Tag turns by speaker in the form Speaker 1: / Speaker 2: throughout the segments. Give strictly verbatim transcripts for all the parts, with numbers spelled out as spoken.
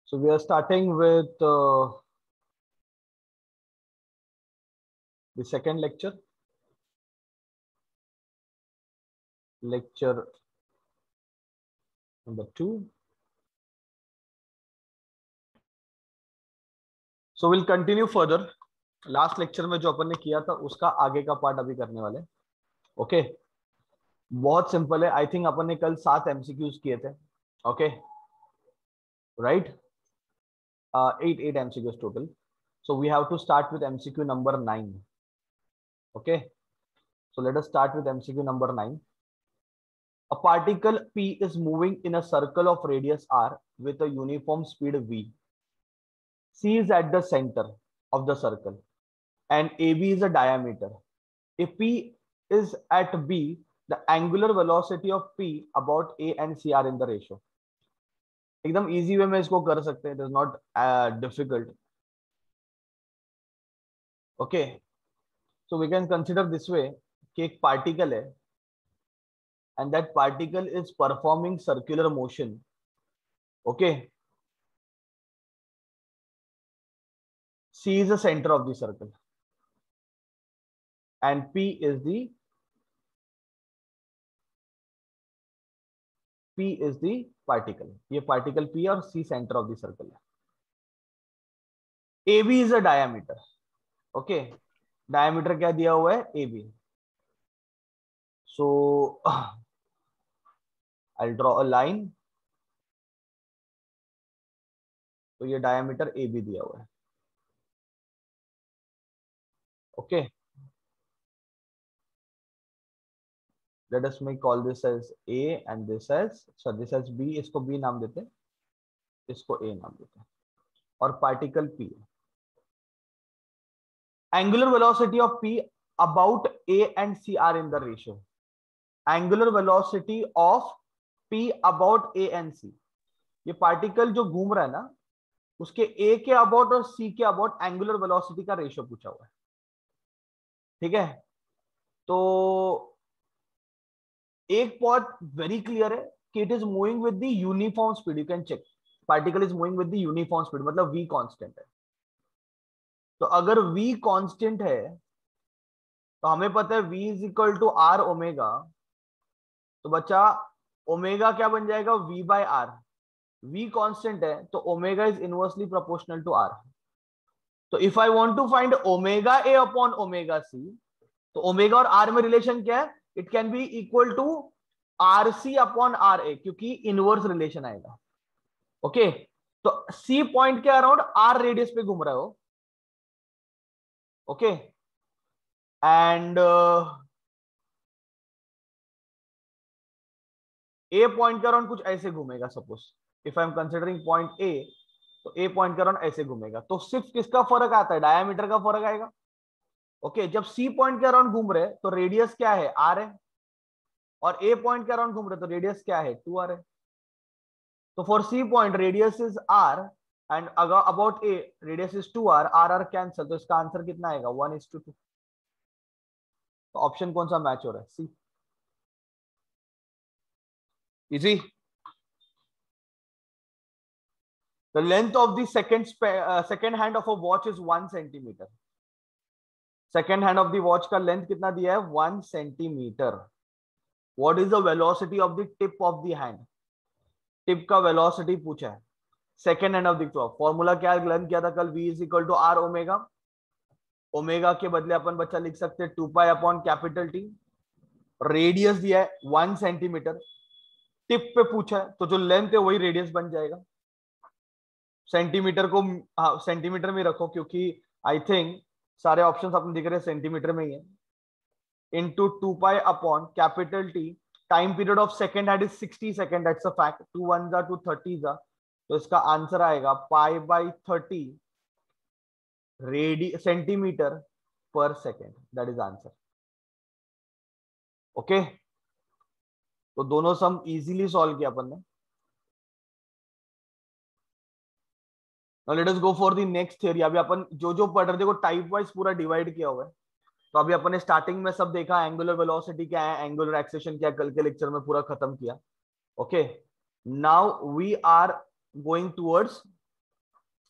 Speaker 1: So we are starting with uh, the second lecture, lecture number two. So we'll continue further. Last lecture में जो अपन ने किया था उसका आगे का पार्ट अभी करने वाले. Okay okay? बहुत सिंपल है. आई थिंक अपन ने कल सात एमसीक्यूज किए थे. Okay right, eight eight MCQs total. So we have to start with MCQ number nine. Okay, so let us start with M C Q number nine. A particle P is moving in a circle of radius R with a uniform speed V. C is at the center of the circle and A B is a diameter. If P is at B, the angular velocity of P about A and C are in the ratio. एकदम easy way में इसको कर सकते हैं. It is not uh, difficult. Okay, so we can consider this way कि एक particle है and that particle is performing circular motion. Okay, C is the center of the circle and P is the P is the particle. ये particle P और C center of the circle है. A B is a diameter. Okay, diameter क्या दिया हुआ है? A B. So I'll draw a line. तो ये diameter A B दिया हुआ है. Okay, let us make call this as A and this as so this as B. इसको B नाम देते हैं, इसको A नाम देते हैं और particle P. Angular velocity of P about A and C are in the ratio. Angular velocity of P about A and C. ये पार्टिकल जो घूम रहा है ना, उसके A के अबाउट और C के अबाउट एंगुलर वेलोसिटी का रेशियो पूछा हुआ है. ठीक है, तो एक पॉइंट वेरी क्लियर है कि it is moving with the uniform speed. You can check, particle is moving with the uniform speed, मतलब v कांस्टेंट है. तो अगर v कांस्टेंट है तो हमें पता है v is equal to R omega. तो बच्चा ओमेगा क्या बन जाएगा? v by R. v constant है तो omega is inversely proportional to r. तो if I want to find omega a upon omega c, तो ओमेगा और r में रिलेशन क्या है? It can be equal to R C upon R A, क्योंकि inverse relation आएगा. Okay okay? तो c point के अराउंड r रेडियस पे घूम रहा हो. ओके, एंड ए पॉइंट के अराउंड कुछ ऐसे घूमेगा. Suppose if I am considering point A, तो ए पॉइंट के अराउंड ऐसे घूमेगा. तो सिर्फ किसका फर्क आता है? डायमीटर का फर्क आएगा. ओके okay, जब सी पॉइंट के अराउंड घूम रहे तो रेडियस क्या है? आर है. और ए पॉइंट के अराउंड घूम रहे तो रेडियस क्या है? टू आर है. तो for C point radius is R and about A radius is two R. R R cancel, तो इसका आंसर कितना आएगा? One is to two. तो ऑप्शन कौन सा मैच हो रहा है? C. Easy. The length of the second uh, second hand of a watch is one centimeter. Second hand of the watch का length कितना दिया है? one centimeter. What is the velocity of the tip of the hand? Tip का velocity पूछा है. Second hand of the clock. Formula क्या learn किया था कल? V is equal to R omega. ओमेगा के बदले अपन बच्चा लिख सकते हैं two pi upon capital T. Radius दिया है वन सेंटीमीटर. टिप पे पूछा है तो जो लेंथ है वही रेडियस बन जाएगा. सेंटीमीटर को सेंटीमीटर में रखो क्योंकि आई थिंक सारे ऑप्शंस आपने दिख रहे हैं सेंटीमीटर में ही है. Into two pi upon capital T. Time period of second hand is sixty second. That's a fact. Two one जा टू थर्टी जा, तो इसका आंसर आएगा pi by thirty ready centimetre पर second. That is answer. Okay, तो दोनों सम easily solve किया अपन ने. Now let us go for the next theory. अभी अपन जो जो पढ़ रहे देखो टाइप वाइज पूरा डिवाइड किया हुआ है. तो अभी अपन ने स्टार्टिंग में सब देखा, एंगुलर वेलोसिटी क्या है, एंगुलर एक्सेलेरेशन क्या, कल के लेक्चर में पूरा खत्म किया. Okay, now we are going towards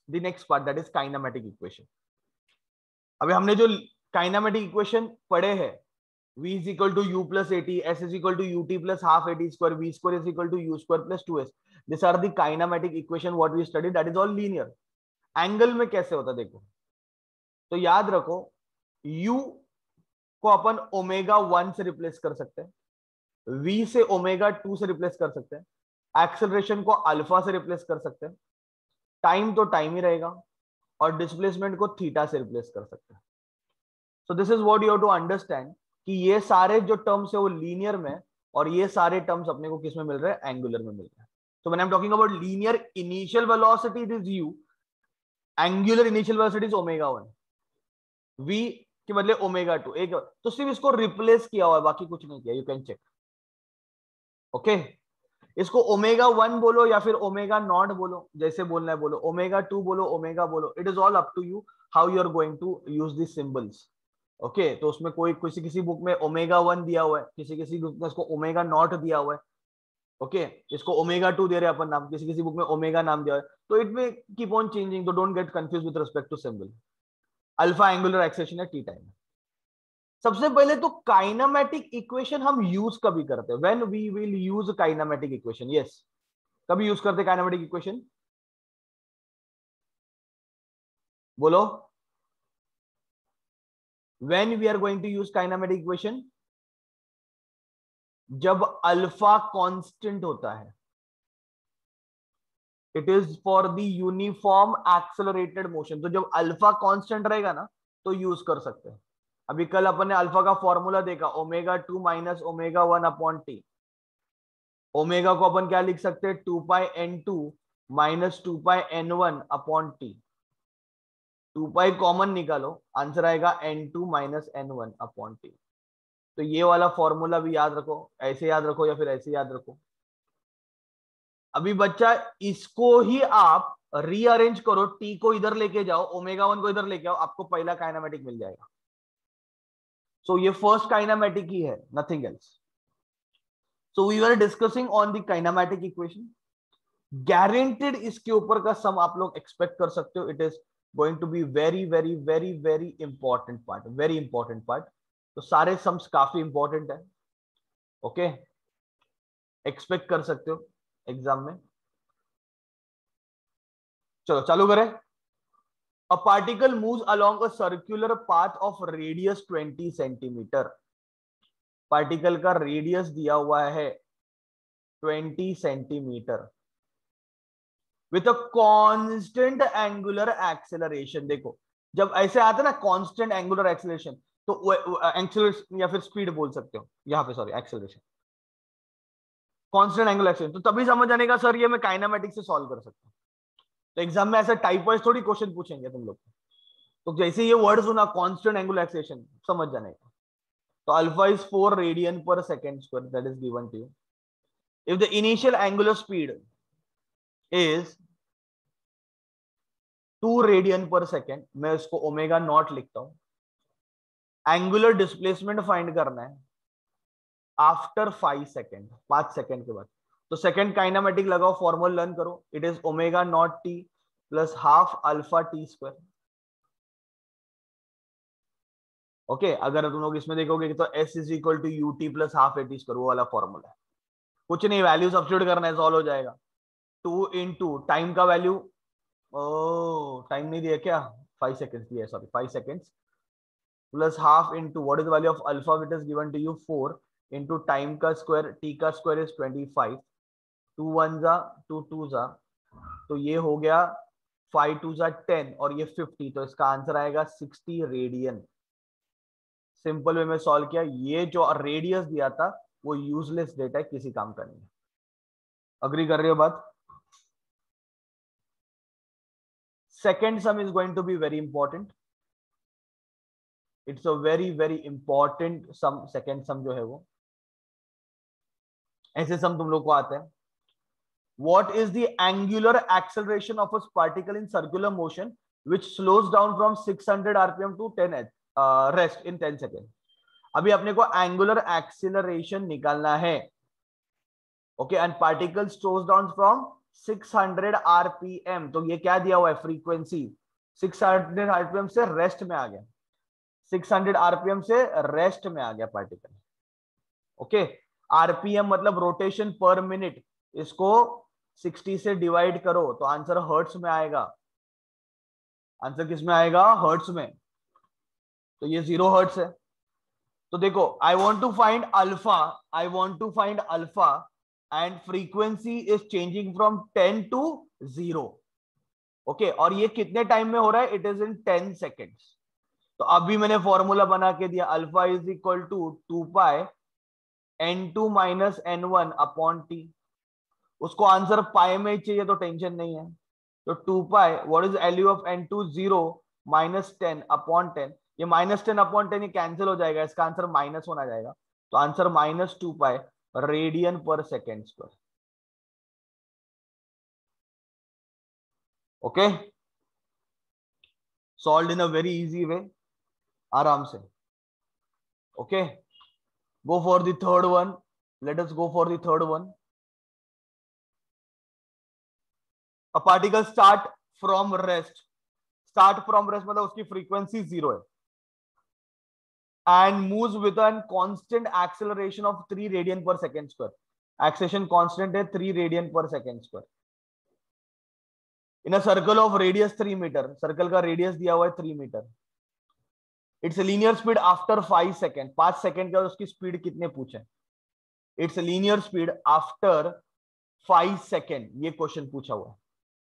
Speaker 1: the next part that is kinematic equation. अभी हमने जो काइनेमेटिक इक्वेशन पढ़े हैं, v is equal to u plus at, s is equal to ut plus half at square, v square is equal to u square plus two S. These are the kinematic equation what we studied, that is all linear. Angle में कैसे होता देखो, तो याद रखो u को अपन omega one से रिप्लेस कर सकते हैं, v से ओमेगा टू से रिप्लेस कर सकते हैं, एक्सेलरेशन को अल्फा से रिप्लेस कर सकते हैं, टाइम तो टाइम ही रहेगा, और डिस्प्लेसमेंट को थीटा से रिप्लेस कर सकते हैं. So this is what you have to understand कि ये सारे जो टर्म्स है वो लीनियर में, और ये सारे टर्म्स अपने को किस में मिल रहे हैं, एंगुलर में मिल रहे हैं. So when I am talking about linear initial velocity it is u, angular initial velocity is omega one, v के बदले ओमेगा टू, एक तो सिर्फ इसको रिप्लेस किया हुआ है, बाकी कुछ नहीं किया, यू कैन चेक. ओके, इसको ओमेगा वन बोलो या फिर ओमेगा नॉट बोलो, जैसे बोलना है बोलो, ओमेगा टू बोलो, ओमेगा बोलो, it is all up to you how you are going to use this symbols. Okay, तो उसमें कोई किसी किसी बुक में ओमेगा वन दिया हुआ है, किसी किसी बुक में इसको ओमेगा नॉट दिया हुआ है. ओके, इसको ओमेगा टू दे रहे हैं अपन नाम, किसी किसी बुक में ओमेगा नाम दिया हुआ है, तो it may keep on changing, तो don't get confuse with respect to symbol. Alpha angular acceleration है टी टाइम. सबसे पहले तो काइनेमेटिक इक्वेशन हम यूज कभी करते हैं, when we will use kinematic equation. Yes, कभी यूज करते काइनेमेटिक इक्वेशन, बोलो. When we are going to use kinematic equation, जब अल्फा कांस्टेंट होता है. It is for the uniform accelerated motion. तो जब अल्फा कांस्टेंट रहेगा ना तो यूज कर सकते हैं. अभी कल अपन ने अल्फा का फॉर्मूला देखा, omega two minus omega one upon T. Omega को अपन क्या लिख सकते हैं, two pi N two minus two pi N one upon T. Two pi common निकालो, आंसर आएगा N two minus N one upon T. तो ये वाला फॉर्मूला भी याद रखो, ऐसे याद रखो या फिर ऐसे याद रखो. अभी बच्चा इसको ही आप रीअरेंज करो, टी को इधर लेके जाओ, ओमेगा वन को इधर लेके आओ, आपको पहला काइनेमेटिक मिल जाएगा. सो so, ये फर्स्ट काइनेमेटिक ही है, nothing else. So we were discussing on the kinematic equation. Guaranteed इसके ऊपर का सम आप लोग एक्सपेक्ट कर सकते हो. It is going to be very very very very important part, very important part. तो सारे सम्स काफी इंपॉर्टेंट है. ओके, एक्सपेक्ट कर सकते हो एग्जाम में. चलो चालू करें. A particle moves along a circular path of radius twenty centimetre. Particle का रेडियस दिया हुआ है twenty centimetre with a constant angular acceleration. देखो जब ऐसे आता है ना कांस्टेंट एंगुलर एक्सेलरेशन, तो एक्सेलरेशन या फिर स्पीड बोल सकते हो यहाँ पे, sorry acceleration, constant angular acceleration. तो तभी समझ आने का सर ये मैं काइनेमेटिक्स से सॉल्व कर सकता हूँ. तो एग्जाम में ऐसा टाइप वाइज थोड़ी क्वेश्चन पूछेंगे तुम लोग. तो जैसे ये वर्ड सुना कांस्टेंट एंगुलर एक्सेलरेशन, समझ जाने का. तो alpha is four radian per second square, that is given to you. If the initial angular speed is two radian per second, मैं इसको ओमेगा नॉट लिखता हूं. एंगुलर डिस्प्लेसमेंट फाइंड करना है आफ्टर फाइव सेकेंड, पांच सेकेंड के बाद. तो सेकेंड काइनेमेटिक लगाओ, फॉर्मूला लर्न करो. It is omega not T plus half alpha T square. Okay, अगर तुम लोग इसमें देखोगे तो S is equal to U T plus half A T square, वो वाला फॉर्मूला है. कुछ नहीं, वैल्यू सब्स्टिट्यूट करना है, सॉल्व हो जाएगा. टू इंटू टाइम का वैल्यू, ओ टाइम नहीं दिया क्या, फाइव सेकेंड्स दिया, sorry five seconds, plus half into what is value of alpha which is given to you four, into time का स्क्वायर, टी का square is twenty five, two one जा two two जा, तो ये हो गया five to जा ten और ये फिफ्टी, तो इसका आंसर आएगा सिक्सटी रेडियन. सिंपल वे में सॉल्व किया. ये जो रेडियस दिया था वो यूजलेस डेटा है, किसी काम का नहीं. अग्री कर रहे हो बात? Second sum is going to be very important. It's a very very important sum. Second sum जो है वो ऐसे सम तुम लोग को आते हैं. What is the angular acceleration of a particle in circular motion which slows down from six hundred R P M to ten uh, rest in ten seconds? अभी अपने को angular acceleration निकालना है. Okay, and particle slows down from six hundred RPM, तो ये क्या दिया हुआ है फ्रीक्वेंसी, सिक्स हंड्रेड आरपीएम से रेस्ट में आ गया, सिक्स हंड्रेड आरपीएम से रेस्ट में आ गया पार्टिकल। ओके, आरपीएम मतलब रोटेशन पर मिनट, इसको सिक्सटी से डिवाइड करो तो आंसर हर्ट्स में आएगा, आंसर किस में आएगा, हर्ट्स में, तो ये जीरो हर्ट्स है। तो देखो, I want to find alpha, I want to find alpha and frequency is changing from ten to zero. Okay, और ये कितने टाइम में हो रहा है, it is in ten seconds. तो अभी मैंने फॉर्मूला बना के दिया, alpha is equal to two pi N two minus N one upon T. उसको आंसर पाई में ही चाहिए तो टेंशन नहीं है, तो two pi what is value of N two, zero minus ten upon ten, ये माइनस टेन अपॉन टेन ये कैंसिल हो जाएगा, इसका आंसर माइनस होना जाएगा, तो answer minus two pi radian per second square. Okay, solve in a very easy way, आराम से। Okay, go for the third one, let us go for the third one. A particle start from rest, start from rest मतलब उसकी frequency zero है, and moves with a constant acceleration of three radian per second square. Acceleration constant है three radian per second square. In a circle of radius three meter, circle का radius दिया हुआ है three meter. Its linear speed after five second, five second का उसकी speed कितने पूछे? Its linear speed after five second, ये question पूछा हुआ है।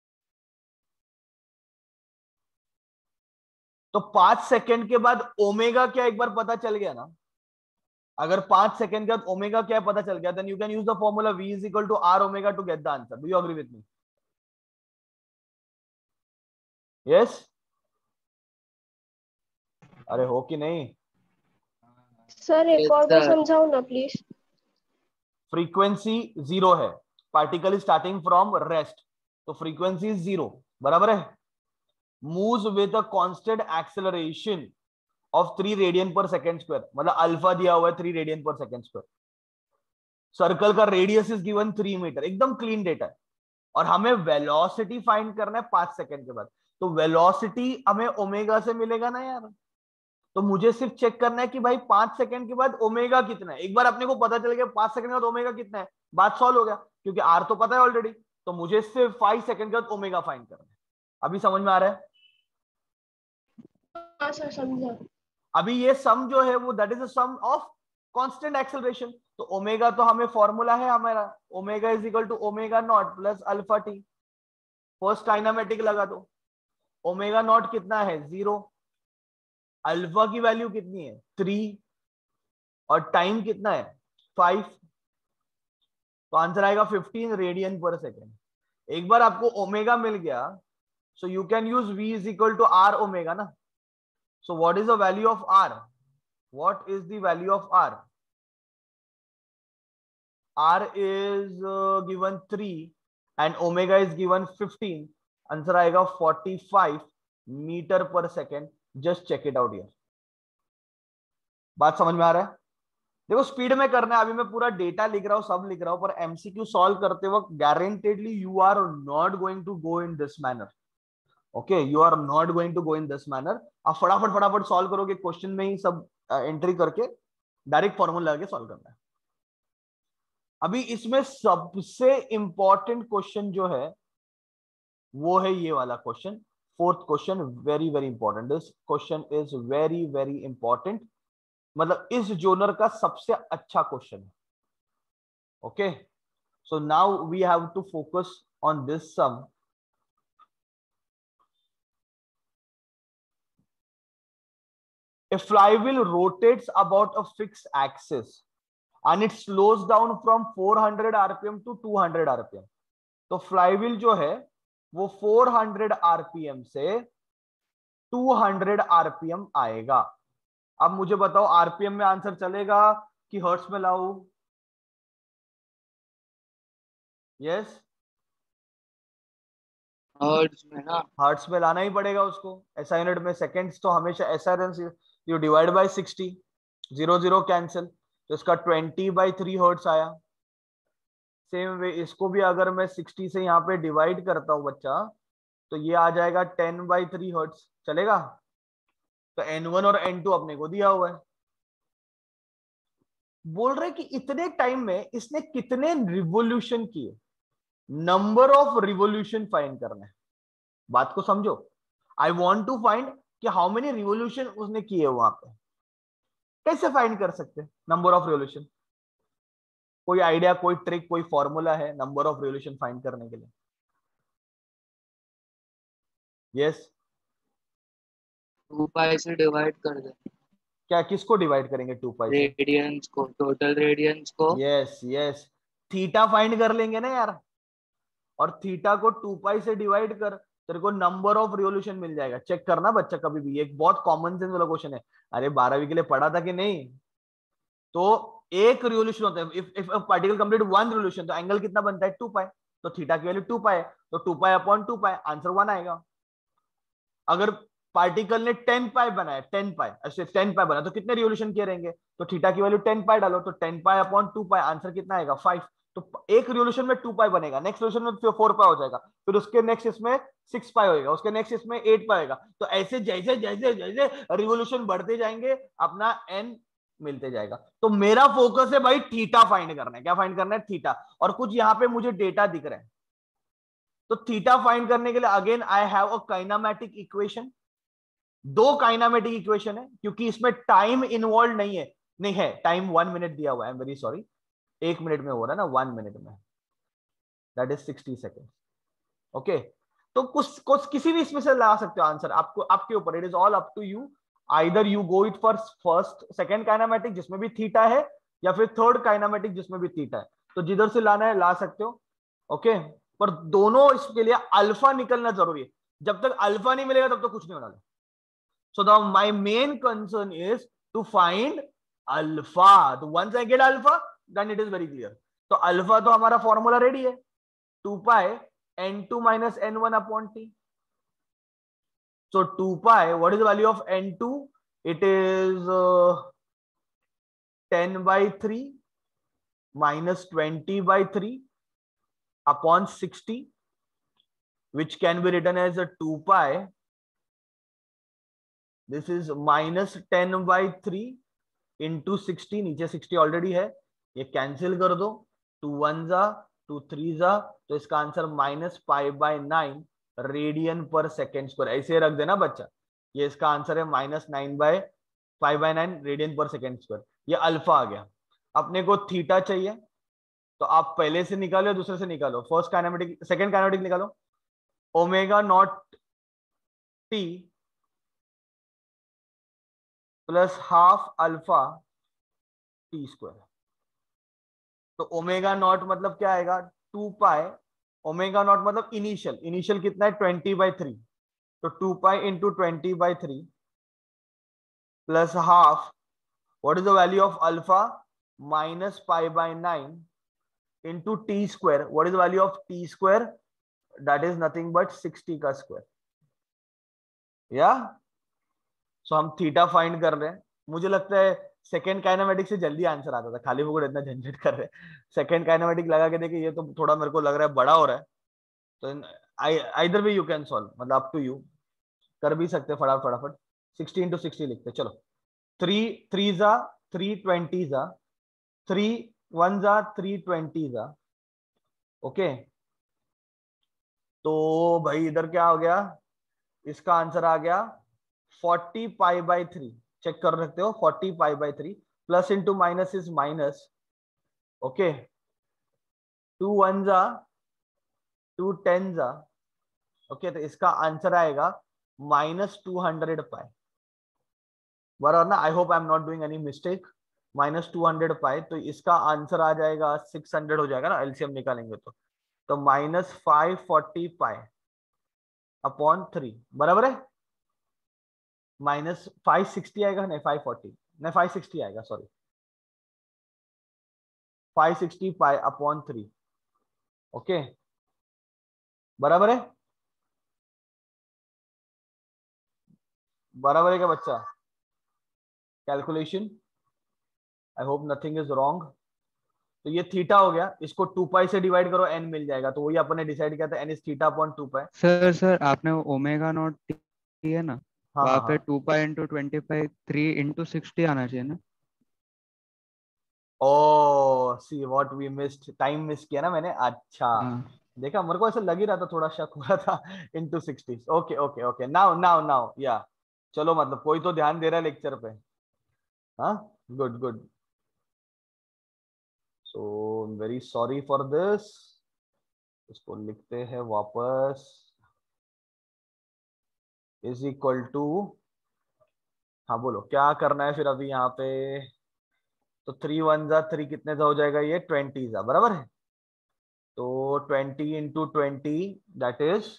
Speaker 1: तो पांच सेकंड के बाद ओमेगा क्या एक बार पता चल गया ना, अगर पांच सेकंड के बाद ओमेगा क्या पता चल गया, then you can use the formula v is equal to R omega to get the answer. Do you agree with me? Yes, अरे हो कि नहीं
Speaker 2: सर? एक और बार समझाओ ना प्लीज।
Speaker 1: फ्रीक्वेंसी जीरो है, particle is starting from rest, तो फ्रीक्वेंसी जीरो, बराबर है, moves with a constant acceleration of three radian per second square, मतलब अल्फा दिया हुआ है three radian per second square, circle का radius is given three metre, एकदम क्लीन डेटा है, और हमें वेलोसिटी फाइंड करना है पांच सेकंड के बाद, तो वेलोसिटी हमें ओमेगा से मिलेगा ना यार, तो मुझे सिर्फ चेक करना है कि भाई पांच सेकंड के बाद ओमेगा कितना है, एक बार अपने को पता चल गया पांच सेकंड के बाद ओमेगा कितना है, बात सॉल्व हो गया, क्योंकि आर तो पता है ऑलरेडी, तो मुझे सिर्फ फाइव सेकंड के बाद ओमेगा फाइंड करना है। अभी समझ में आ रहा है?
Speaker 2: हाँ सर, समझा।
Speaker 1: अभी ये सम जो है वो that is a sum of constant acceleration, तो ओमेगा तो हमें फॉर्मूला है हमारा, omega is equal to omega naught plus alpha T, first kinematic लगा दो, ओमेगा नॉट कितना है जीरो, अल्फा की वैल्यू कितनी है थ्री, और टाइम कितना है फाइव, तो आंसर आएगा फिफ्टीन रेडियन पर सेकेंड। एक बार आपको ओमेगा मिल गया, so you can use v is equal to R omega ना, so what is the value of r, what is the value of r, r is uh, given three and omega is given fifteen, answer आएगा forty five metre per second. Just check it out here, बात समझ में आ रहा है? देखो speed में करना है, अभी मैं पूरा डेटा लिख रहा हूं, सब लिख रहा हूं, पर एमसीक्यू सॉल्व करते वक्त guaranteedly you are not going to go in this manner. Okay, you are not going to go in this manner. आप फटाफट फटाफट सॉल्व करोगे, क्वेश्चन में ही सब एंट्री uh, करके डायरेक्ट फॉर्मूला लगा के सॉल्व करना है। अभी इसमें सबसे इंपॉर्टेंट क्वेश्चन जो है वो है ये वाला question, fourth question, very very important, this question is very very important, मतलब इस जोनर का सबसे अच्छा क्वेश्चन है। Okay, so now we have to focus on this sum. A flywheel rotates about a fixed axis and it slows down from four hundred R P M to two hundred R P M. तो flywheel जो है वो four hundred RPM से two hundred RPM आएगा। अब मुझे बताओ RPM में आंसर चलेगा कि हर्ट्ज में लाऊं? यस,
Speaker 3: हर्ट्ज में ना,
Speaker 1: हर्ट्ज में लाना ही पड़ेगा उसको, एसआई यूनिट में सेकंड्स तो हमेशा SI you divide by sixty, zero zero cancel, तो इसका ट्वेंटी बाई थ्री हर्ट्ज आया। सेम वे इसको भी अगर मैं सिक्सटी से यहाँ पे डिवाइड करता हूँ बच्चा, तो ये आ जाएगा टेन बाई थ्री हर्ट्स, चलेगा? तो एन वन और एन टू अपने को दिया हुआ है। बोल रहे कि इतने टाइम में इसने कितने रिवोल्यूशन किए, नंबर ऑफ रिवोल्यूशन फाइंड करना है। बात को समझो, आई वॉन्ट टू फाइंड कि हाउ मेनी रिवोल्यूशन उसने किए वहां पे। कैसे फाइंड कर सकते हैं नंबर ऑफ रिवोल्यूशन? कोई आइडिया, कोई ट्रिक, कोई फॉर्मूला है नंबर ऑफ रिवोल्यूशन फाइंड करने के लिए? यस।
Speaker 3: टू पाई से डिवाइड कर दे।
Speaker 1: क्या, किसको डिवाइड करेंगे टू पाई से?
Speaker 3: रेडियंस को, टोटल रेडियंस को।
Speaker 1: यस यस, थीटा फाइंड कर लेंगे ना यार, और थीटा को टू पाई से डिवाइड कर, तेरे को नंबर ऑफ रिवोल्यूशन मिल जाएगा। चेक करना बच्चा कभी भी, एक बहुत कॉमन सेंस वाला क्वेश्चन है। अरे बारहवीं के लिए पढ़ा था कि नहीं? तो एक रिवोल्यूशन होता है, if if particle complete one revolution, तो एंगल कितना बनता है? Two pi. तो थीटा की वैल्यू टू पाई है, तो two pi upon two pi, answer one आएगा। अगर पार्टिकल ने टेन पाई बनाया, टेन पाई ऐसे टेन पाई बना, तो कितने रिवोल्यूशन किए रहेंगे? तो थीटा की वैल्यू टेन पाई डालो, तो ten pi upon two pi, answer कितना आएगा? फाइव। तो एक रिवोल्यूशन में टू पाई बनेगा, नेक्स्ट रिवोल्यूशन में फोर पाई हो जाएगा, फिर उसके नेक्स्ट इसमें सिक्स पाई होएगा, उसके नेक्स्ट इसमें एट पाई होएगा। तो ऐसे जैसे जैसे जैसे रिवोल्यूशन बढ़ते जाएंगे, अपना एन मिलते जाएगा। तो मेरा फोकस है भाई थीटा फाइंड करना है। क्या फाइंड करना है? थीटा। और कुछ यहाँ पे मुझे डेटा दिख रहा है, तो थीटा फाइंड करने के लिए again I have a kinematic equation. दो काइनेमेटिक इक्वेशन है, क्योंकि इसमें टाइम इन्वॉल्व नहीं है। नहीं है, टाइम वन मिनट दिया हुआ है, वेरी सॉरी, एक मिनट में हो रहा है ना, वन मिनट में, that is sixty second. Okay, तो कुछ कुछ किसी भी इसमें से ला सकते हो आंसर, आपको, आपके ऊपर, it is all up to you. Either you go it for first second kinematic जिसमें भी थीटा है, या फिर थर्ड काइनेमेटिक जिसमें भी थीटा है। तो जिधर से लाना है ला सकते हो। ओके, पर दोनों इसके लिए अल्फा निकलना जरूरी है। जब तक अल्फा नहीं मिलेगा तब तक कुछ नहीं होना। So the my main concern is to find alpha. So once I get alpha, then it is very clear. तो अल्फा तो हमारा फॉर्मूला रेडी है, two pi N two minus N one upon T. So two pi, what is the value of N two? It is uh, ten by three minus twenty by three upon sixty, which can be written as a two pi. This is minus ten by three into sixty, नीचे sixty already है, ये cancel कर दो, two one जा, two three जा, तो इसका answer minus pi by nine radian per second square. ऐसे रख देना बच्चा, ये इसका आंसर है minus nine by five by nine radian per second square. ये अल्फा आ गया। अपने को थीटा चाहिए, तो आप पहले से निकालो, दूसरे से निकालो। फर्स्ट काइनेमेटिक, सेकंड काइनेमेटिक निकालो, omega not T plus half alpha T square. तो ओमेगा नॉट मतलब क्या आएगा? टू पाई, ओमेगा नॉट मतलब इनिशियल, इनिशियल कितना है? ट्वेंटी बाई थ्री, तो two pi into twenty by three plus half, what is the value of alpha? Minus pi by nine into t square, what is the value of t square? That is nothing but sixty का square. या so हम theta find कर रहे हैं। मुझे लगता है second kinematic से जल्दी आंसर आता था, खाली फुकड़ इतना झंझट कर रहे हैं। सेकेंड काइनेमेटिक लगा के देखिए, ये तो थोड़ा मेरे को लग रहा है बड़ा हो रहा है। तो either way you can solve, मतलब अप टू यू, कर भी सकते फटाफट फटाफट। सिक्सटी इंटू सिक्सटी लिखते, चलो। थ्री थ्री जा थ्री ट्वेंटी जा, थ्री वन जा थ्री ट्वेंटी जा। ओके, तो भाई इधर क्या हो गया? इसका आंसर आ गया forty pi by three. Check कर सकते हो, forty pi by three, plus into minus is minus. Okay, two one जा टू टेन जा। ओके, तो इसका आंसर आएगा माइनस टू हंड्रेड पाई, बराबर ना? I hope I am not doing any mistake. Minus two hundred pi, तो इसका answer आ जाएगा सिक्स हंड्रेड हो जाएगा ना, एलसीएम निकालेंगे तो। तो minus five forty pi upon three, बराबर है? माइनस फाइव सिक्सटी आएगा, नहीं फाइव फोर्टी, नहीं फाइव सिक्सटी आएगा, sorry, five sixty pi upon three. Okay, बराबर है? बराबर है क्या बच्चा? Calculation, I hope nothing is wrong. तो ये थीटा हो गया, इसको टू पाई से डिवाइड करो, एन मिल जाएगा। तो वही अपन ने डिसाइड किया था, n is theta upon two pi.
Speaker 4: Sir sir आपने ओमेगा नॉट टी है ना,
Speaker 1: हाँ
Speaker 4: वहाँ
Speaker 1: हाँ
Speaker 4: पे
Speaker 1: हाँ।
Speaker 4: Two pi into twenty five three into sixty आना चाहिए ना।
Speaker 1: Oh see what we missed, time miss किया ना मैंने। अच्छा
Speaker 4: हाँ
Speaker 1: देखा, मेरे को ऐसा लग ही रहा था, थोड़ा शक हो रहा था into sixty. Okay okay okay, now now now या चलो, मतलब कोई तो ध्यान दे रहा है लेक्चर पे। हाँ good good. So very sorry for this, इसको लिखते हैं वापस, इज इक्वल टू, हाँ बोलो क्या करना है फिर अभी यहाँ पे। तो थ्री वन जा थ्री, कितने जा हो जाएगा ये, ट्वेंटी जा, बराबर है। तो twenty into twenty that is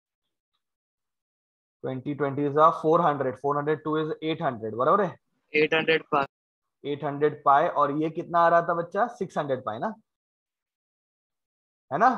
Speaker 1: twenty, twenty is four hundred, four hundred two is eight hundred, बराबर है।
Speaker 3: Eight hundred pi.
Speaker 1: Eight hundred pi, और ये कितना आ रहा था बच्चा, सिक्स हंड्रेड पाई ना, है ना।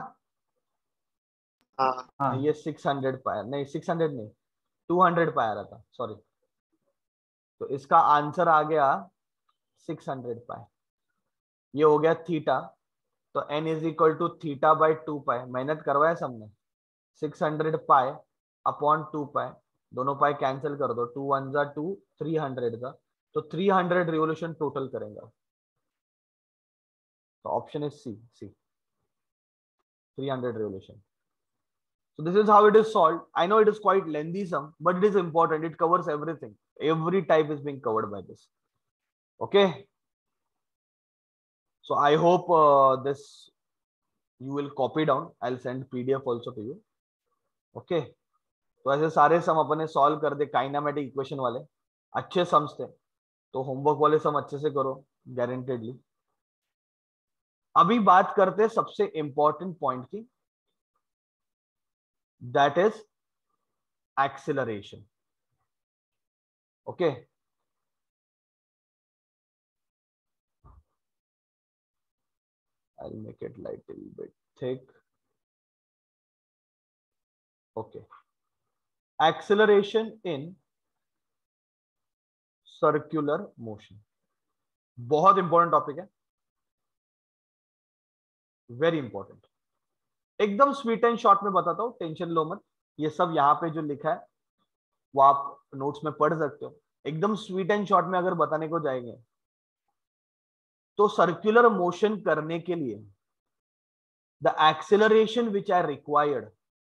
Speaker 3: हाँ
Speaker 4: हाँ
Speaker 1: ये सिक्स हंड्रेड पाई नहीं, सिक्स हंड्रेड नहीं, टू हंड्रेड पाई आ रहा था, सॉरी। तो इसका आंसर आ गया सिक्स हंड्रेड पाई। ये हो गया थीटा। तो n is equal to theta by two pi, मेहनत करवाया सबने। Six hundred pi upon two pi, दोनों पाई कैंसिल कर दो, टू वन जा टू, थ्री हंड्रेड का, तो थ्री हंड्रेड रिवोल्यूशन टोटल करेंगे। तो option is C, C three hundred revolution. So this is how it is solved. I know it is quite lengthy sum, but it is important. It covers everything. Every type is being covered by this. Okay. So I hope uh, this you will copy down. I'll send P D F also to you. Okay. तो ऐसे सारे सम अपने solve कर दे, kinematic equation वाले अच्छे sums थे। तो homework वाले सम अच्छे से करो गारंटेडली। अभी बात करते हैं सबसे इंपॉर्टेंट पॉइंट की, that is acceleration. Okay, I'll make it little bit thick. Okay, acceleration in circular motion बहुत इंपॉर्टेंट टॉपिक है, वेरी इंपॉर्टेंट। एकदम स्वीट एंड शॉर्ट में बताता हूं, टेंशन लो मत। ये सब यहाँ पे जो लिखा है वो आप नोट्स में पढ़ सकते हो। एकदम स्वीट एंड शॉर्ट में अगर बताने को जाएंगे तो सर्कुलर मोशन करने के लिए the acceleration which are required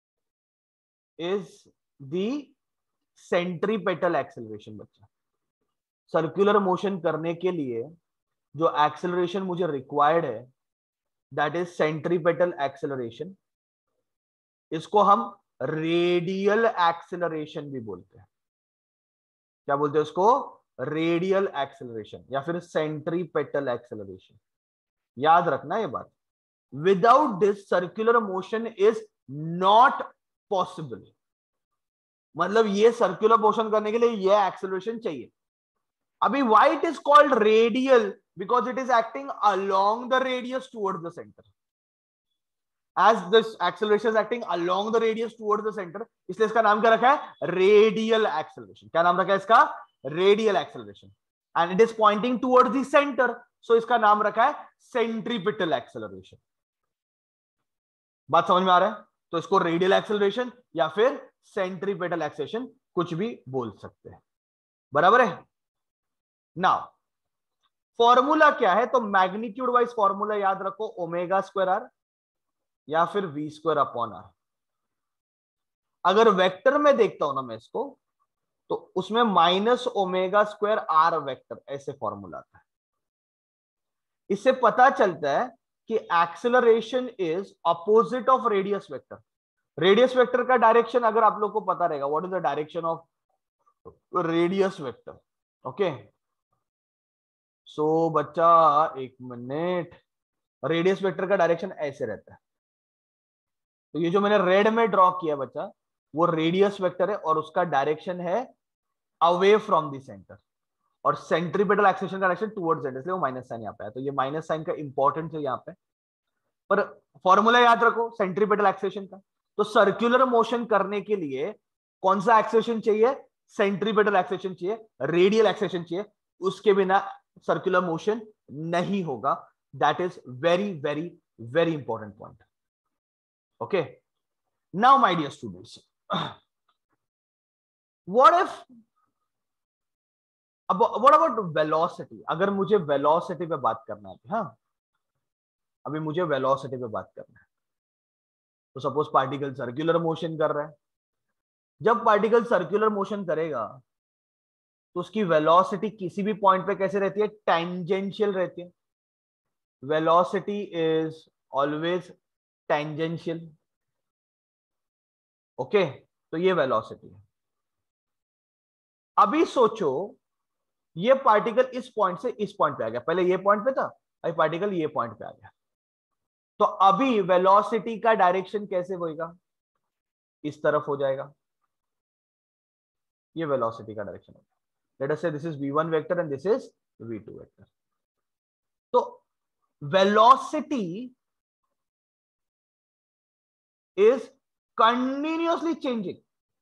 Speaker 1: is the centripetal acceleration. बच्चा, सर्कुलर मोशन करने के लिए जो एक्सेलरेशन मुझे रिक्वायर्ड है दैट इज सेंट्रीपेटल एक्सेलरेशन। इसको हम रेडियल एक्सेलरेशन भी बोलते हैं। क्या बोलते हैं इसको? रेडियल एक्सेलरेशन या फिर सेंट्रीपेटल एक्सेलरेशन। याद रखना ये बात। Without this circular motion is not possible. मतलब ये सर्कुलर मोशन करने के लिए ये एक्सेलरेशन चाहिए। अभी why it is called radial? Because it is acting along the radius towards the center. As this acceleration is acting along the radius towards the center, इसलिए इसका नाम क्या रखा है? Radial acceleration. क्या नाम रखा है इसका? Radial acceleration. And it is pointing towards the center, so इसका नाम रखा है centripetal acceleration. बात समझ में आ रहा है? तो इसको रेडियल एक्सेलरेशन या फिर सेंट्रीपेटल एक्सेलरेशन कुछ भी बोल सकते हैं, बराबर है। नाउ फॉर्मूला क्या है? तो मैग्नीट्यूड वाइज फॉर्मूला याद रखो, ओमेगा स्क्वायर आर या फिर वी स्क्वायर अपॉन आर। अगर वेक्टर में देखता हूं ना मैं इसको, तो उसमें minus omega square r vector, ऐसे फॉर्मूला आता है। इससे पता चलता है कि acceleration is opposite of radius vector. Radius vector का डायरेक्शन अगर आप लोग को पता रहेगा, what is the direction of radius vector? Okay, so बच्चा एक मिनट, रेडियस वेक्टर का डायरेक्शन ऐसे रहता है। तो ये जो मैंने रेड में ड्रॉ किया बच्चा, वो रेडियस वेक्टर है और उसका डायरेक्शन है अवे फ्रॉम द सेंटर, और सेंट्रीपेटल एक्सेलरेशन का डायरेक्शन टुवर्ड्स सेंटर, इसलिए वो माइनस साइन यहाँ पे है। तो ये माइनस साइन का इंपॉर्टेंस है यहाँ पे, पर फॉर्मूला याद रखो सेंट्रीपेटल एक्सेलरेशन का। तो सर्कुलर मोशन करने के लिए कौन सा एक्सेलरेशन चाहिए? सेंट्रीपेटल एक्सेलरेशन चाहिए, रेडियल एक्सेलरेशन चाहिए। उसके बिना सर्कुलर मोशन नहीं होगा। That is very very very important point. Okay, now my dear students, what if what about velocity? अगर मुझे velocity पे बात करना है, हाँ अभी मुझे velocity पे बात करना है, तो सपोज पार्टिकल सर्कुलर मोशन कर रहा है. जब पार्टिकल सर्कुलर मोशन करेगा तो उसकी वेलोसिटी किसी भी पॉइंट पे कैसे रहती है? टेंजेंशियल रहती है. Velocity is always tangential. Okay, तो ये वेलोसिटी है. अभी सोचो ये पार्टिकल इस पॉइंट से इस पॉइंट पे आ गया. पहले ये पॉइंट पे था, अभी पार्टिकल ये पॉइंट पे आ गया. तो अभी वेलोसिटी का डायरेक्शन कैसे होएगा? इस तरफ हो जाएगा. ये वेलोसिटी का डायरेक्शन होगा. Let us say this is v one vector and this is v two vector. तो वेलोसिटी इज कंटिन्यूअसली चेंजिंग.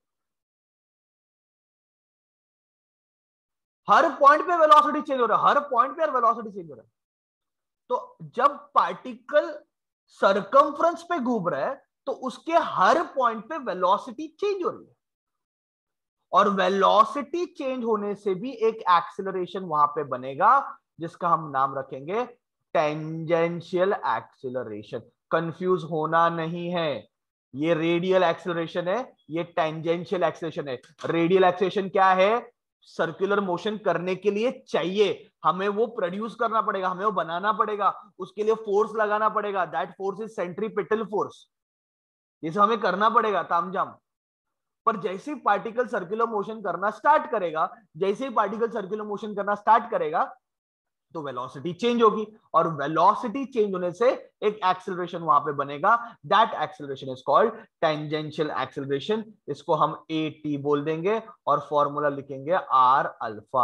Speaker 1: हर पॉइंट पे वेलोसिटी चेंज हो रहा है, हर पॉइंट पे वेलोसिटी चेंज हो रहा है. तो जब पार्टिकल सरकमफ्रेंस पे घूम रहा है तो उसके हर पॉइंट पे वेलोसिटी चेंज हो रही है. और वेलोसिटी चेंज होने से भी एक एक्सेलरेशन वहां पे बनेगा जिसका हम नाम रखेंगे टेंजेंशियल एक्सेलरेशन. कंफ्यूज होना नहीं है, ये रेडियल एक्सेलरेशन है, ये टेंजेंशियल एक्सेलरेशन है. रेडियल एक्सेलरेशन क्या है? सर्कुलर मोशन करने के लिए चाहिए, हमें वो प्रोड्यूस करना पड़ेगा, हमें वो बनाना पड़ेगा, उसके लिए फोर्स लगाना पड़ेगा. That force is centripetal force. ये सब हमें करना पड़ेगा तामझाम. पर जैसे ही पार्टिकल सर्कुलर मोशन करना स्टार्ट करेगा, जैसे ही पार्टिकल सर्कुलर मोशन करना स्टार्ट करेगा तो वेलोसिटी चेंज होगी. और वेलोसिटी चेंज होने से एक एक्सेलरेशन वहां पे बनेगा. That acceleration is called tangential acceleration. इसको हम ए टी बोल देंगे और फॉर्मूला लिखेंगे आर अल्फा.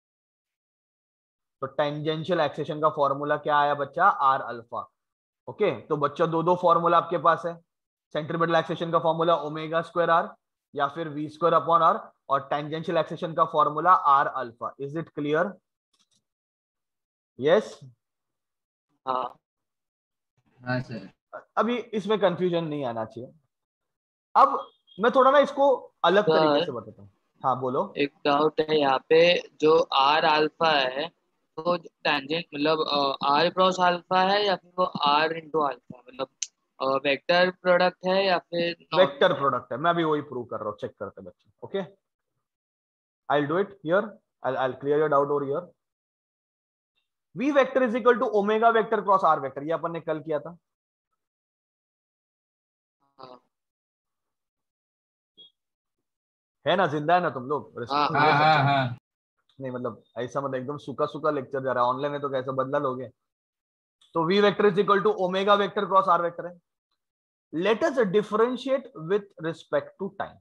Speaker 1: तो टेंजेंशियल एक्सेलरेशन का फॉर्मूला क्या आया बच्चा? R alpha. ओके, तो बच्चा दो दो फॉर्मूला आपके पास है. सेंट्रीपिटल एक्सेलरेशन का फॉर्मूला ओमेगा स्क्वायर आर या फिर वी स्क्वायर अपॉन आर, और टेंजेंशियल एक्सेलरेशन का formula r alpha. Is it clear? Yes.
Speaker 3: हाँ
Speaker 5: हाँ सर.
Speaker 1: अभी इसमें कंफ्यूजन नहीं आना चाहिए. अब मैं थोड़ा ना इसको अलग
Speaker 3: सर,
Speaker 1: तरीके से बताता हूँ. हाँ बोलो.
Speaker 3: एक डाउट है यहाँ पे. जो आर अल्फा है तो टेंजेंट मतलब आर क्रॉस अल्फा है या फिर वो आर इंटू अल्फा, मतलब वेक्टर प्रोडक्ट है या फिर
Speaker 1: वेक्टर प्रोडक्ट है. मैं अभी वही प्रूव कर रहा हूँ, चेक करते बच्चे. Okay, I will do it here. I will clear your doubt over here. v vector is equal to omega vector cross r vector. ये अपन ने कल किया था.
Speaker 3: हाँ
Speaker 1: है ना? जिंदा है ना तुम लोग?
Speaker 3: हाँ
Speaker 5: हाँ हाँ हाँ.
Speaker 1: नहीं मतलब ऐसा मतलब एकदम सूखा सूखा लेक्चर जा रहा है. ऑनलाइन है तो कैसे बदला लोगे? तो v vector is equal to omega vector cross r vector है. Let us differentiate with respect to time.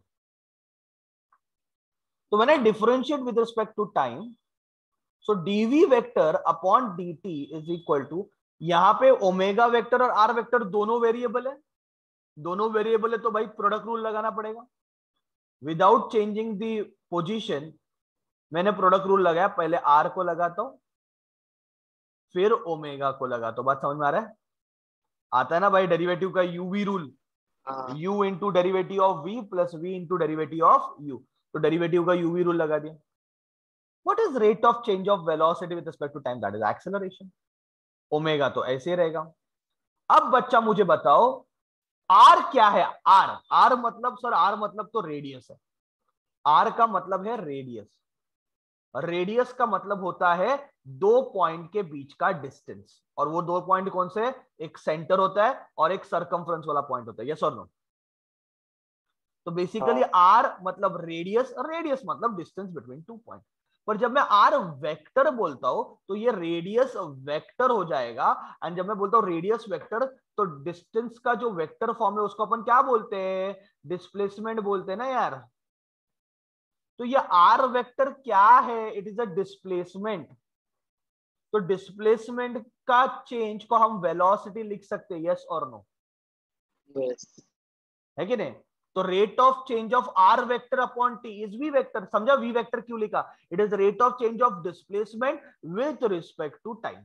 Speaker 1: तो मैंने differentiate with respect to time. So dv vector upon dt is equal to, यहां पे ओमेगा वेक्टर और r vector दोनों variable है. दोनों variable है तो भाई प्रोडक्ट रूल लगाना पड़ेगा. विदाउट चेंजिंग दी पोजीशन मैंने प्रोडक्ट रूल लगाया. पहले आर को लगाता हूं फिर ओमेगा को लगाता हूं. बात समझ में आ रहा है? आता है ना भाई डेरिवेटिव का यूवी रूल.
Speaker 3: हाँ.
Speaker 1: u into derivative of v plus v into derivative of u. तो डेरिवेटिव का यूवी रूल लगा दिया. What is rate of change of velocity with respect to time? That is acceleration. Omega तो ऐसे ही रहेगा. अब बच्चा मुझे बताओ r क्या है? r r मतलब सर r मतलब तो रेडियस है. r का मतलब है रेडियस. रेडियस का मतलब होता है दो पॉइंट के बीच का डिस्टेंस. और वो दो पॉइंट कौन से? एक सेंटर होता है और एक सरकमफ्रेंस वाला पॉइंट होता है. यस और नो? तो बेसिकली r मतलब रेडियस, रेडियस मतलब डिस्टेंस बिटवीन टू पॉइंट. पर जब मैं आर वेक्टर बोलता हूं तो ये रेडियस वेक्टर हो जाएगा. एंड जब मैं बोलता हूं रेडियस वेक्टर तो डिस्टेंस का जो वेक्टर फॉर्म है उसको अपन क्या बोलते हैं? डिस्प्लेसमेंट बोलते हैं ना यार. तो ये आर वेक्टर क्या है? It is a displacement. तो डिस्प्लेसमेंट का चेंज को हम वेलोसिटी लिख सकते हैं. यस और नो?
Speaker 3: yes.
Speaker 1: है कि नहीं? तो rate of change of r vector upon t is v vector. समझा वी वेक्टर क्यों लिखा? It is rate of change of displacement with respect to time.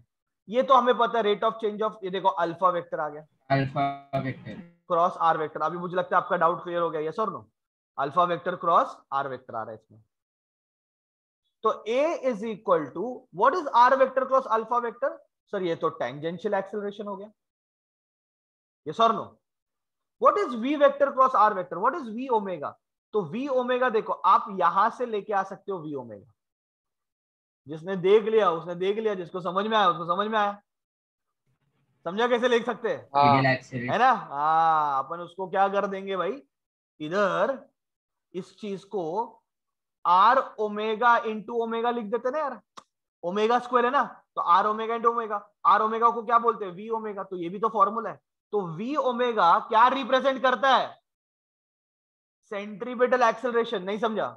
Speaker 1: ये तो हमें पता है रेट ऑफ चेंज ऑफ, ये देखो अल्फा वेक्टर आ गया,
Speaker 5: alpha vector
Speaker 1: cross r vector. अभी मुझे लगता है आपका डाउट क्लियर हो गया, यस और no? Alpha vector cross r vector आ रहा है इसमें। तो A is equal to what is r vector cross alpha vector? Sir ये तो टेंजेंशियल एक्सेलरेशन हो गया, यस और no? What is V vector cross r vector? What is V omega? तो V ओमेगा देखो आप यहां से लेके आ सकते हो V ओमेगा, जिसने देख लिया उसने देख लिया, जिसको समझ में आया उसको समझ में आया। समझा कैसे लिख सकते हैं?
Speaker 3: हाँ
Speaker 1: है ना? हाँ, अपन उसको क्या कर देंगे भाई, इधर इस चीज को आर ओमेगा इंटू ओमेगा लिख देते ना यार, ओमेगा स्क्वायर है ना, तो r omega into omega, r omega को क्या बोलते हैं? V omega. तो ये भी तो फॉर्मूला है। तो वी ओमेगा क्या रिप्रेजेंट करता है? Centripetal acceleration. नहीं समझा?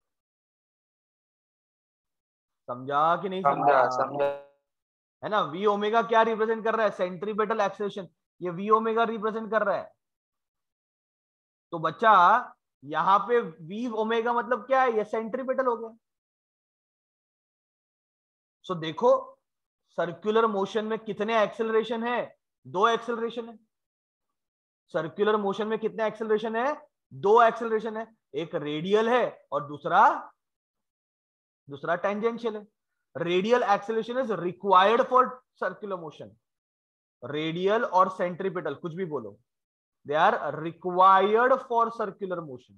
Speaker 1: समझा कि नहीं
Speaker 3: समझा
Speaker 1: समझा?
Speaker 3: समझा।
Speaker 1: है ना? वी ओमेगा क्या रिप्रेजेंट कर रहा है? Centripetal acceleration. ये वी ओमेगा रिप्रेजेंट कर रहा है। तो बच्चा यहां पे वी ओमेगा मतलब क्या है? ये सेंट्रीपिटल हो गया। सो so, देखो सर्कुलर मोशन में कितने एक्सेलरेशन है? दो एक्सेलरेशन है। सर्कुलर मोशन में कितने एक्सेलरेशन है? दो एक्सेलरेशन है। एक रेडियल है और दूसरा दूसरा टेंजेंशियल है। Radial acceleration is required for circular motion. Radial और सेंट्रीपिटल कुछ भी बोलो, they are required for circular motion.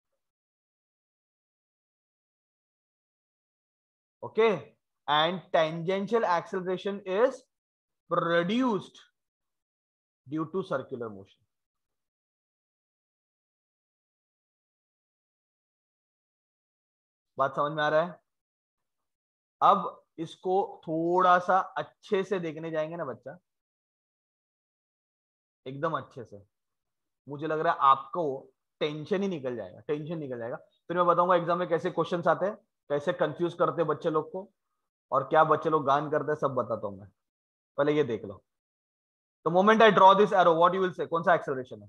Speaker 1: Okay, and tangential acceleration is produced due to circular motion. बात समझ में आ रहा है? अब इसको थोड़ा सा अच्छे से देखने जाएंगे ना बच्चा, एकदम अच्छे से, मुझे लग रहा है आपको टेंशन ही निकल जाएगा, टेंशन निकल जाएगा। फिर मैं बताऊंगा एग्जाम में कैसे क्वेश्चंस आते हैं, कैसे कंफ्यूज करते हैं बच्चे लोग को, और क्या बच्चे लोग गान करते हैं, सब बताता हूं मैं। पहले ये देख लो। तो moment I draw this arrow, what you will say, कौन सा एक्सेलरेशन है?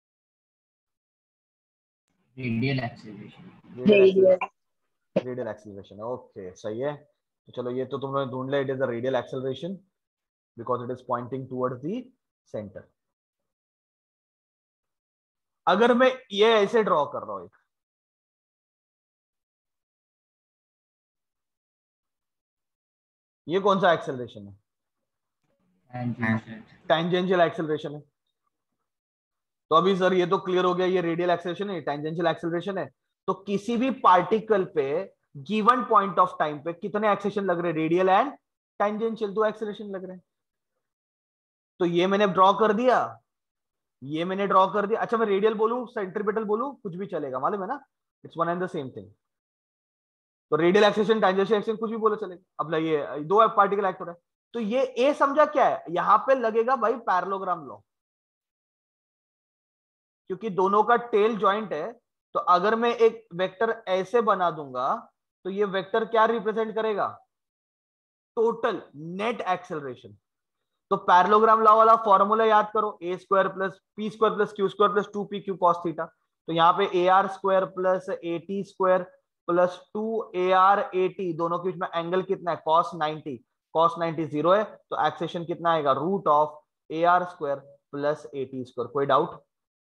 Speaker 5: Radial acceleration.
Speaker 1: Radial acceleration, okay सही है। तो चलो ये तो तुमने ढूंढ लिया, it is the radial acceleration because it is pointing towards the centre. अगर मैं ये ऐसे ड्रॉ कर रहा हूं, एक ये कौन सा एक्सेलरेशन है? टेंजेंशियल एक्सेलरेशन है। तो अभी सर ये तो क्लियर हो गया, ये रेडियल एक्सेलरेशन है, टेंजेंशियल एक्सेलरेशन है। तो किसी भी पार्टिकल पे गिवन पॉइंट ऑफ टाइम पे कितने एक्सेलरेशन लग रहे हैं? रेडियल एंड टेंजेंशियल, दो एक्सेलरेशन लग रहे हैं। तो ये मैंने ड्रॉ कर दिया, ये मैंने ड्रॉ कर दिया। अच्छा मैं रेडियल बोलूं सेंट्रीपिटल बोलूं, कुछ भी चलेगा, मालूम है ना, it's one and the same thing. तो रेडियल एक्सेलरेशन टेंजेंशियल एक्सेलरेशन कुछ भी बोलो चलेगा। अब ये दो पार्टिकल एक्ट हो रहा है। तो ये ए समझा क्या है? यहां पे लगेगा भाई पैरेललोग्राम लॉ, क्योंकि दोनों का टेल जॉइंट है। तो अगर मैं एक वेक्टर ऐसे बना दूंगा तो ये वेक्टर क्या रिप्रेजेंट करेगा? Total net acceleration. तो पैरेललोग्राम लॉ वाला फॉर्मूला याद करो, A square plus P square plus Q square plus two P Q cos theta. तो यहाँ पे A R square plus A T square plus two A R A T, दोनों के बीच में एंगल कितना है? Cos ninety. Cos ninety zero है, तो एक्सेशन कितना आएगा? Root of A R square plus A T square. कोई डाउट?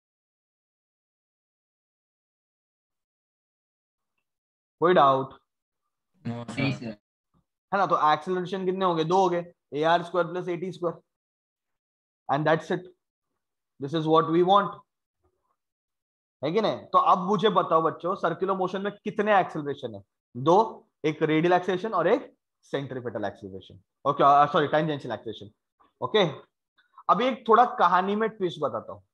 Speaker 1: कोई डाउट?
Speaker 5: नहीं सर।
Speaker 1: है ना? तो एक्सेलरेशन कितने हो गए? दो हो गए, A R square plus A T square, and that's it. This is what we want, है कि नहीं? तो अब मुझे बताओ बच्चों, सर्कुलर मोशन में कितने एक्सेलरेशन है? दो, एक रेडियल एक्सेलरेशन और एक centripetal acceleration. Okay, sorry tangential acceleration. Okay, अब एक थोड़ा कहानी में ट्विस्ट बताता हूं।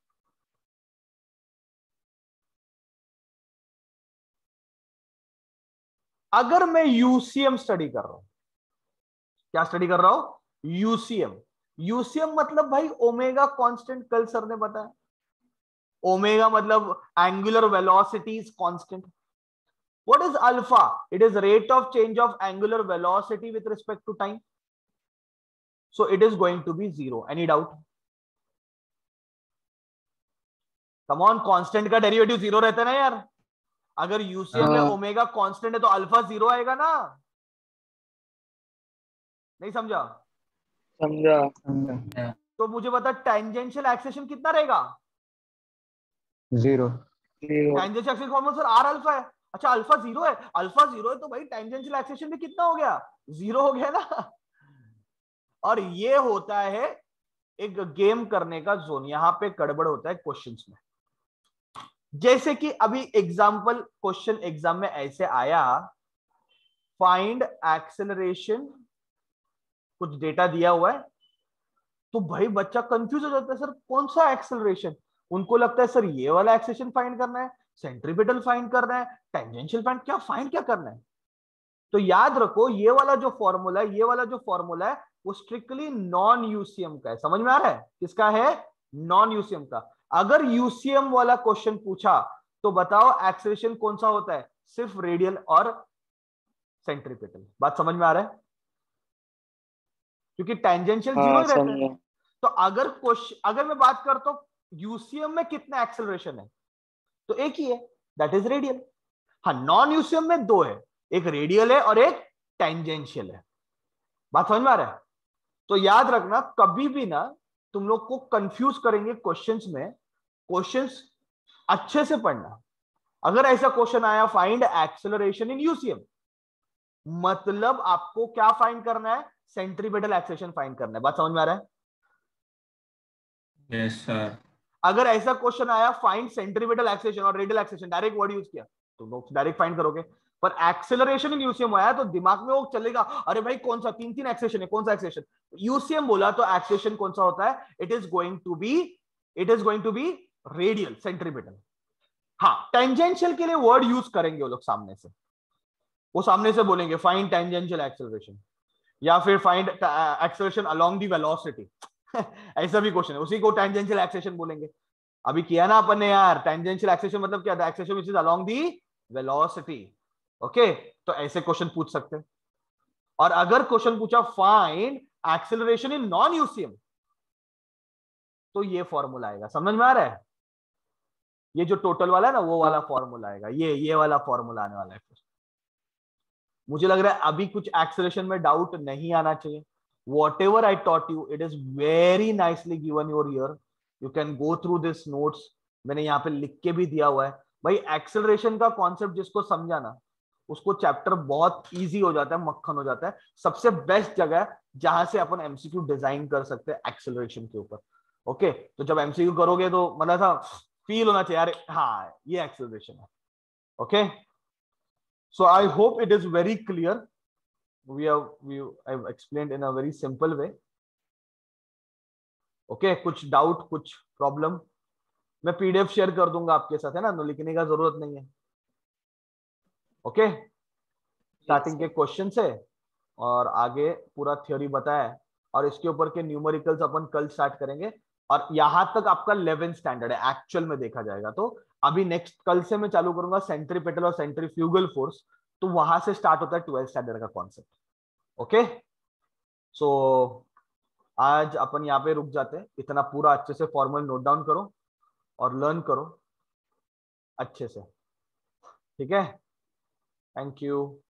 Speaker 1: अगर मैं यूसीएम स्टडी कर रहा हूं, क्या स्टडी कर रहा हूं? यूसीएम। यूसीएम मतलब भाई ओमेगा कांस्टेंट, कल सर ने बताया। ओमेगा मतलब angular velocity is constant. What is alpha? It is rate of change of angular velocity with respect to time, so it is going to be zero. Any doubt? Come on, constant का derivative zero रहता है ना यार। अगर UCM में omega constant है तो alpha zero आएगा ना? नहीं समझा?
Speaker 3: समझा।
Speaker 4: समझा।
Speaker 1: तो मुझे बता टेंजेंशियल एक्सेलेरेशन कितना रहेगा?
Speaker 4: Zero.
Speaker 1: Tangential acceleration formula sir R alpha है। अच्छा अल्फा जीरो है, अल्फा जीरो है तो भाई टेंजेंशियल एक्सेलेरेशन भी कितना हो गया? जीरो हो गया ना। और ये होता है एक गेम करने का जोन। यहां पे गड़बड़ होता है क्वेश्चंस में। जैसे कि अभी एग्जांपल क्वेश्चन एग्जाम में ऐसे आया, फाइंड एक्सेलरेशन, कुछ डेटा दिया हुआ है तो भाई बच्चा कंफ्यूज हो जाता है, सर कौन सा एक्सेलरेशन? उनको लगता है सर ये वाला एक्सेलरेशन फाइंड करना है, सेंट्रीपिटल फाइंड करना है, टेंजेंशियल फाइंड, क्या फाइंड क्या करना है? तो याद रखो ये वाला जो फॉर्मूला है, ये वाला जो फॉर्मूला है वो स्ट्रिक्टली नॉन यूसीएम का है। समझ में आ रहा है? किसका है? नॉन यूसीएम का। अगर यूसीएम वाला क्वेश्चन पूछा तो बताओ एक्सेलरेशन कौन सा होता है? सिर्फ रेडियल और सेंट्रीपिटल। बात समझ में आ रहा है? क्योंकि टेंजेंशियल जीरो
Speaker 3: हाँ
Speaker 1: ही रहता है।
Speaker 3: समझा।
Speaker 1: तो अगर क्वेश्चन, अगर मैं बात करता हूं यूसीएम में कितना एक्सेलरेशन है, तो एक ही है, दैट इज रेडियल। हाँ नॉन यूसीएम में दो है, एक रेडियल है और एक टेंजेंशियल है। बात समझ में आ रहा है? तो याद रखना कभी भी ना तुम लोग को कंफ्यूज करेंगे क्वेश्चंस में, क्वेश्चंस अच्छे से पढ़ना। अगर ऐसा क्वेश्चन आया फाइंड एक्सेलरेशन इन यूसीएम, मतलब आपको क्या फाइंड करना है? सेंट्रीपिटल एक्सेलरेशन फाइंड करना है। बात समझ में आ रहा है?
Speaker 6: Yes sir.
Speaker 1: अगर ऐसा क्वेश्चन आया फाइंड सेंट्रीपिटल एक्सेलरेशन और radial acceleration, direct word use किया तो लोग डायरेक्ट फाइंड करोगे। पर एक्सेलरेशन इन यूसीएम आया तो दिमाग में वो चलेगा, अरे भाई कौन सा, तीन तीन एक्सेलरेशन है, कौन सा एक्सेलरेशन? यूसीएम बोला तो एक्सेलरेशन कौन सा होता है? It is going to be, it is going to be radial, centripetal. हाँ टेंजेंशियल के लिए वर्ड यूज करेंगे वो लोग सामने से, वो सामने से बोलेंगे फाइंड टेंजेंशियल एक्सेलरेशन या फिर find acceleration along the velocity. ऐसा भी क्वेश्चन है, उसी को टेंजेंशियल एक्सेलरेशन बोलेंगे। अभी किया ना अपन ने यार, टेंजेंशियल एक्सेलरेशन मतलब क्या था? Acceleration which is along the velocity. Okay, तो ऐसे क्वेश्चन पूछ सकते हैं। और अगर क्वेश्चन पूछा find acceleration in non UCM, तो ये फॉर्मूला आएगा। समझ में आ रहा है? ये जो टोटल वाला है ना, वो वाला फॉर्मूला आएगा, ये ये वाला फॉर्मूला आने वाला है। फिर मुझे लग रहा है अभी कुछ एक्सेलरेशन में डाउट नहीं आना चाहिए। Whatever I taught you, it is very nicely given over here. You can go through this notes. मैंने यहाँ पे लिख के भी दिया हुआ है। भाई एक्सेलरेशन का कॉन्सेप्ट जिसको समझा ना, उसको चैप्टर बहुत इजी हो जाता है, मक्खन हो जाता है। सबसे बेस्ट जगह है जहां से अपन एमसीक्यू डिजाइन कर सकते हैं एक्सेलरेशन के ऊपर। ओके, तो जब एमसीक्यू करोगे तो मतलब था फील होना चाहिए, यार हाँ ये एक्सेलरेशन है। Okay, so I hope it is very clear. We have we I've explained in a very simple way. Okay, कुछ डाउट, कुछ प्रॉब्लम? मैं पीडीएफ शेयर कर दूंगा आपके साथ, है ना, तो लिखने का जरूरत नहीं है। ओके, स्टार्टिंग के क्वेश्चन से और आगे पूरा थ्योरी बताया है, और इसके ऊपर के न्यूमेरिकल्स अपन कल स्टार्ट करेंगे। और यहां तक आपका इलेवेंथ स्टैंडर्ड है एक्चुअल में देखा जाएगा। तो अभी नेक्स्ट कल से मैं चालू करूंगा सेंट्रीपिटल और सेंट्रीफ्यूगल फोर्स, तो वहां से स्टार्ट होता है ट्वेल्थ स्टैंडर्ड का कॉन्सेप्ट। ओके, सो आज अपन यहाँ पे रुक जाते हैं। इतना पूरा अच्छे से फॉर्मल नोट डाउन करो और लर्न करो अच्छे से, ठीक है? Thank you.